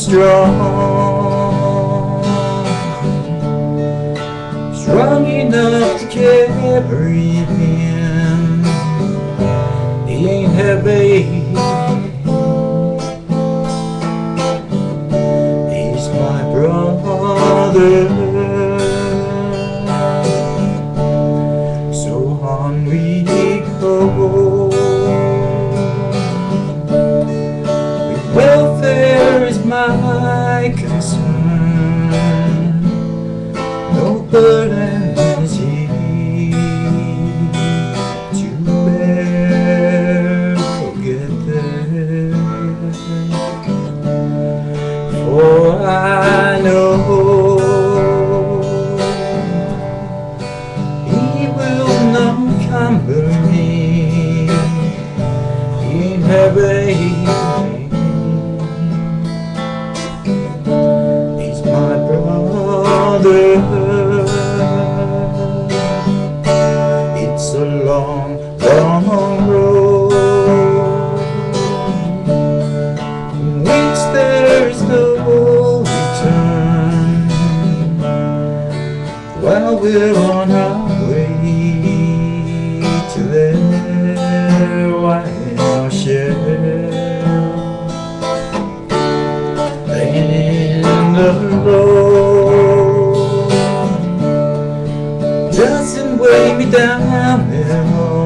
strong, strong enough to carry him. He ain't heavy, he's my brother. So on we go. Welfare is my concern. No burden is he to bear. Forget that, for I know he will not cumber me. He ain't heavy, he's my brother. It's a long, long road from which there is no return. While we're on our way to there, while share laying in the road doesn't weigh me down at all.